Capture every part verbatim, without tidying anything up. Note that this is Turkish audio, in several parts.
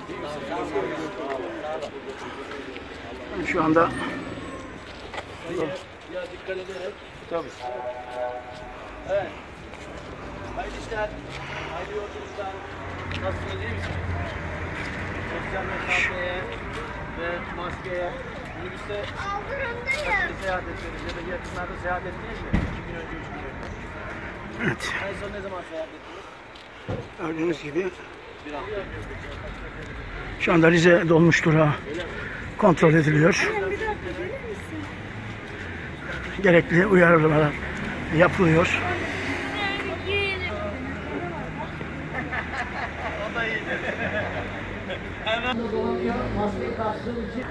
Şu anda biraz dikkat ederek. tabii. Evet. Hayırlı işler. Hayırlı yolculuklar. Nasılsınız, iyi misiniz? Sosyal mesafeye ve maskeye minibüste seyahat ettiniz ya da yakınlarda seyahat ettiniz mi? İki gün önce, üç gün önce. Evet. En son ne zaman seyahat ettiniz? Gördüğünüz gibi Bir hafta. şu anda Rize dolmuş durağı kontrol ediliyor. Gerekli uyarılar yapılıyor. O da iyiydi. Hemen dolanıyor, maskeyi karşılığı için.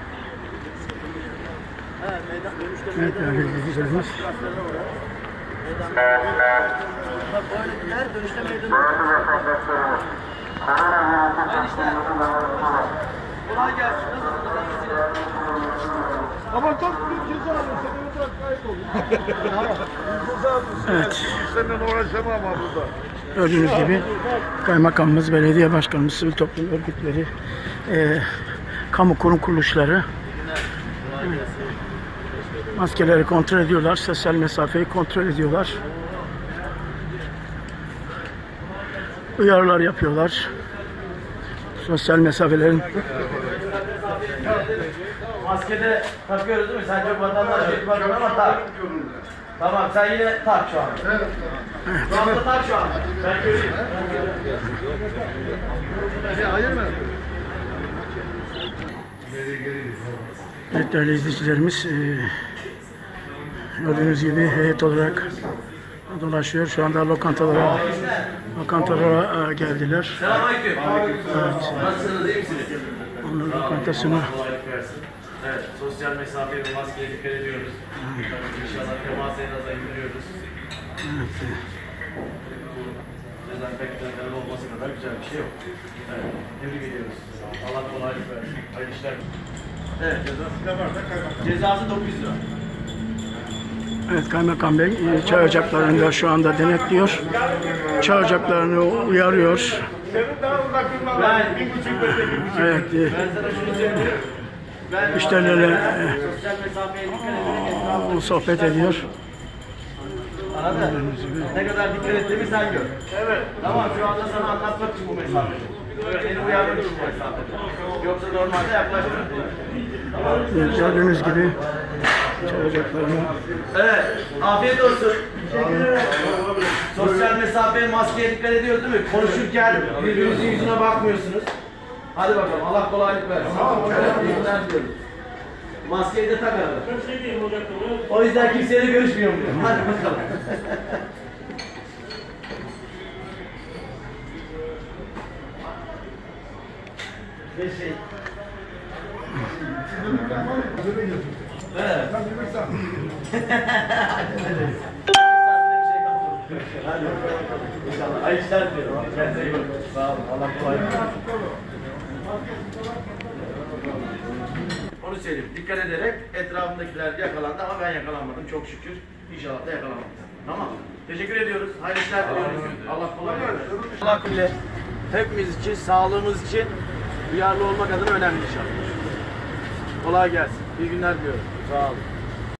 Evet, meydan dönüşte Evet, değerli izleyicilerimiz. Böyleler dönüşte meydanı. Hayırlı işler. Kolay gelsin. Ama çok büyük ceza alırsa ben o zaman kayıp olur. Ceza alırsa Evet. senden uğraşamam ama burada. Gördüğünüz gibi kaymakamımız, belediye başkanımız, sivil toplum örgütleri, e, kamu kurum kuruluşları e, maskeleri kontrol ediyorlar, sosyal mesafeyi kontrol ediyorlar. Uyarılar yapıyorlar. Sosyal mesafelerin Maskede takıyoruz değil mi? Sen çok vatandaş bir bakın ama tak. Tamam, sen yine tak şu an. Evet. Şu anda tak şu an. Ben göreyim. Hayır mı? Evet, değerli izleyicilerimiz, e, gördüğünüz gibi heyet olarak dolaşıyor. Şu anda lokantalara lokantalara e, geldiler. Selamünaleyküm. Evet. Nasılsınız, iyi misiniz? Onun lokantasına Kolaylık versin. Evet, sosyal mesafeye ve maskeye dikkat ediyoruz. İnşallah temas en aza indiriyoruz. evet. Dezenfektanların olması kadar güzel bir şey yok. Evet, tebrik ediyoruz. Allah kolaylık versin. Hayırlı işler. Evet, cezası dokuz yüz lira. Evet, Kaymakam Bey e, çay ocaklarında şu anda denetliyor. Çay ocaklarını uyarıyor. Senin daha uzakından Ben, bir buçuk metre bir buçuk. Evet, e, ben sana şunu söyleyeyim. Ben müşterilerle sosyal mesafeye dikkat ederek e, sohbet ediyor. Anladın? Ne kadar dikkat ettiğimi sen gör. Evet. Tamam, şu anda sana anlatmak için bu mesafe. Beni uyarmak için bu mesafe. Yoksa normalde yaklaşmıyor. Evet, gördüğünüz gibi çay ocaklarına Evet, afiyet olsun. Sosyal mesafeye, maskeye dikkat ediyoruz değil mi? Konuşurken birbirinizin yüzüne bakmıyorsunuz. Hadi bakalım, Allah kolaylık versin. Evet, iyi günler diliyorum. Maskeyi de tak arada. O yüzden kimseyle görüşmüyorum diyor. Hadi bakalım. Bir şey. Evet. Hadi İnşallah. Ay işler diliyorum. Kendinize iyi bakın. Sağ olun. Allah kolaylık versin. Onu söyleyeyim. Dikkat ederek etrafındakiler yakalandı ama ben yakalanmadım. Çok şükür. İnşallah da yakalanmadım. Tamam. Teşekkür ediyoruz. Hayırlı işler diliyoruz. Allah kolaylık versin. Allah kulli. Hepimiz için, sağlığımız için duyarlı olmak adına önemli inşallah. Kolay gelsin. İyi günler diliyorum. Sağ olun.